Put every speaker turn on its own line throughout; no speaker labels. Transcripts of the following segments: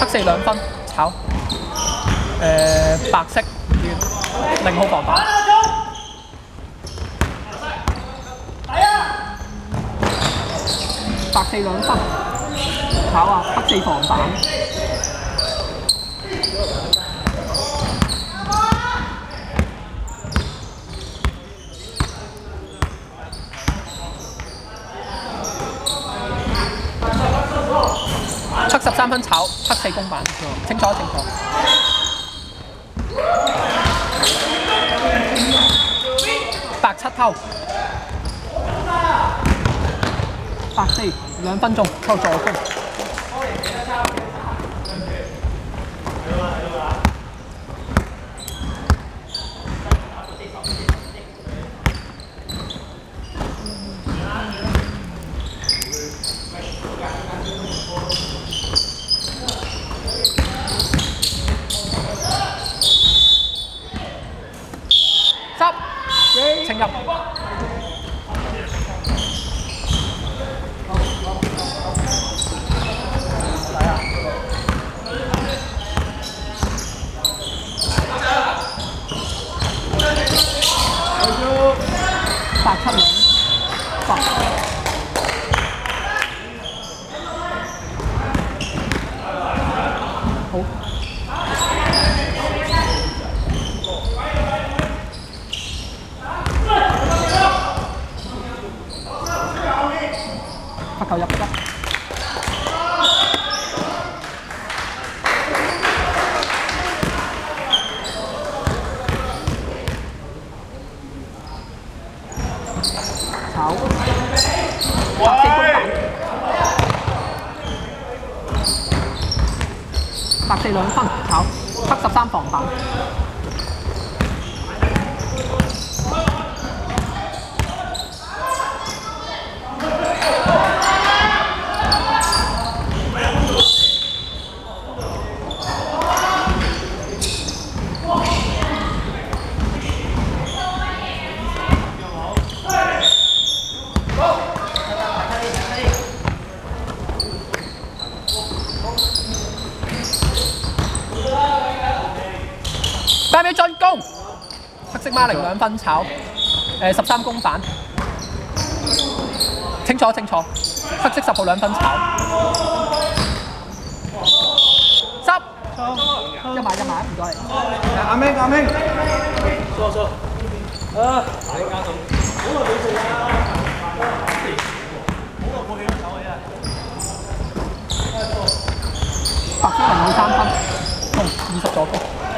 黑四2分炒。白色0號防板。白四2分炒啊！黑四防板。黑13分炒，黑四公板，清楚。白7偷，白4 2分鐘偷助攻。10，請入。白7 2，白。好。發球入得。炒。白4公板。白4 2分炒。黑13防板。快尾進攻，黑色孖0 2分炒，13公板，清楚，黑色10號2分炒，10，一埋，唔該你。阿明，錯，啊，大家好耐冇食啦，好耐冇起手啊！白色0號3分，同20助攻。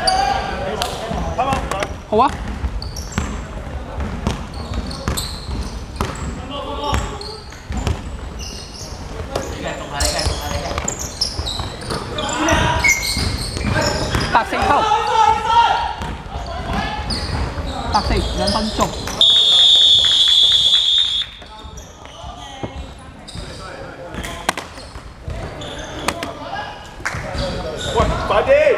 好啊！白4偷，白4 2分鐘。
喂，快啲！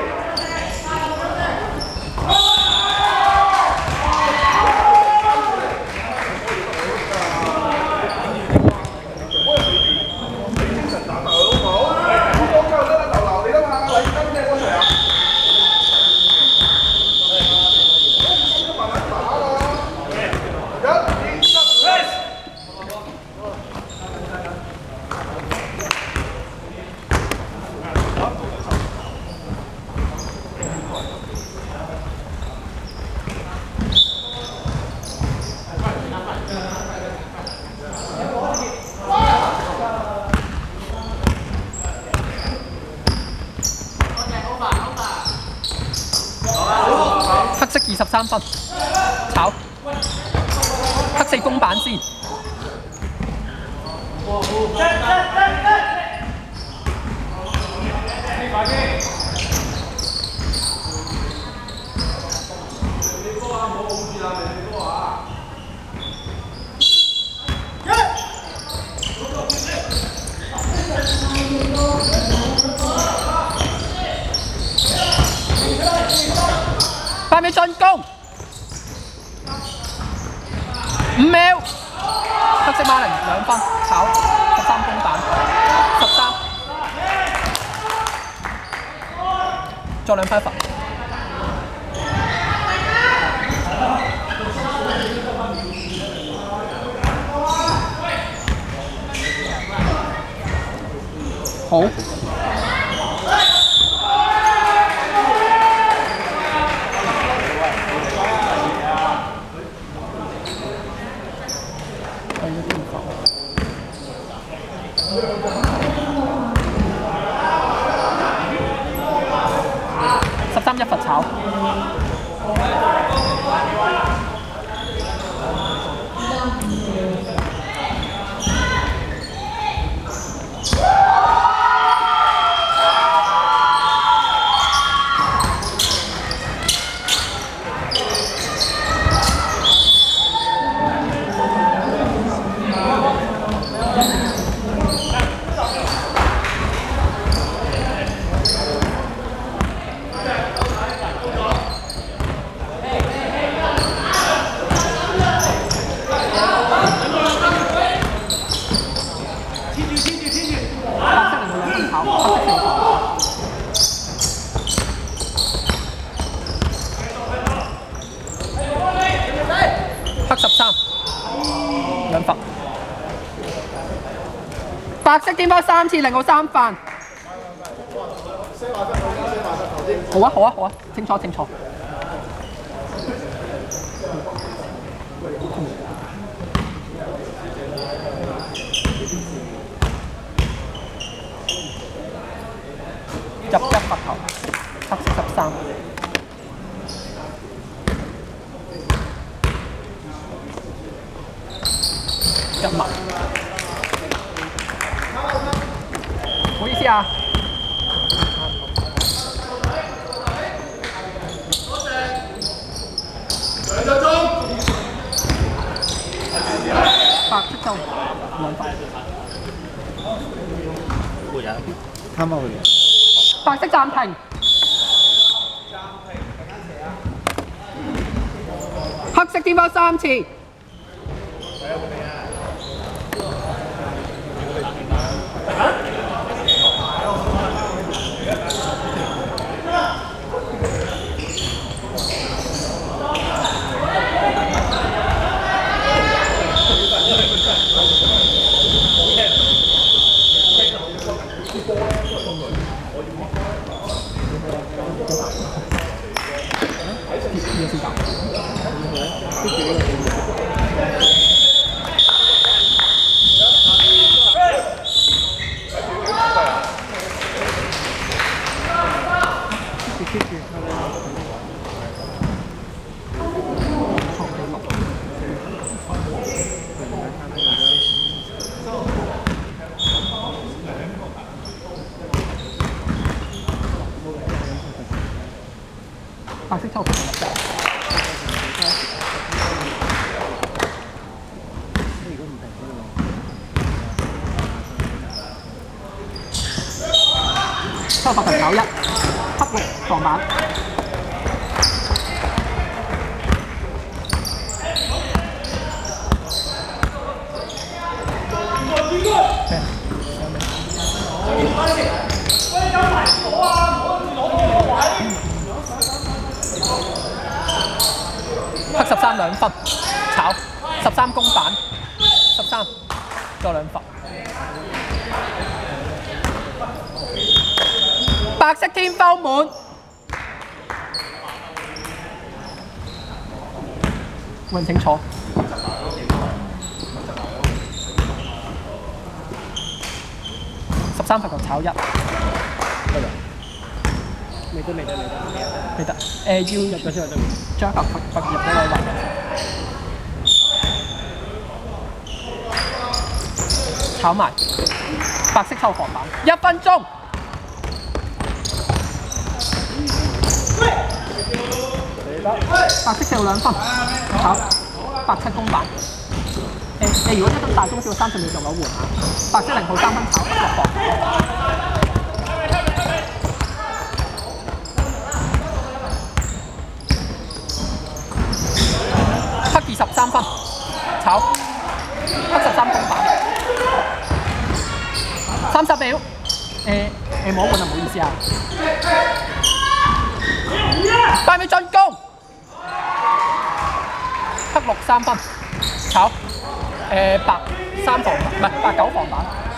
黑色23分，炒，黑4公板先。快尾進攻，5秒，黑色孖0 2分，炒13公板，13。 再2分一罰。好。13一罰炒。黑13，2罰。白色顛波3次，令我3犯。好啊，好啊，好啊，清楚清楚。入一罰球，黑色13。入埋，唔好意思啊。2個鐘。白色就2罰。會啊，啱啱會。白色暫停。黑色顛波3次。白色抽罰入嚟。抽罰球1，黑6防板。黑13 2分，炒13公板，13再2罰。白色天包滿，問清楚。13罰球炒1。未得。要入咗先得。將罰入咗個位。炒埋，白色抽防板，1分鐘。白色射2分，炒白7公板。如果一分大中少30秒就有換下。白色0號3分炒6防。黑23分，炒黑13公板。30秒，冇換啊，唔好意思啊。 快啲進攻！黑6 3分，炒白3防唔係白9防板。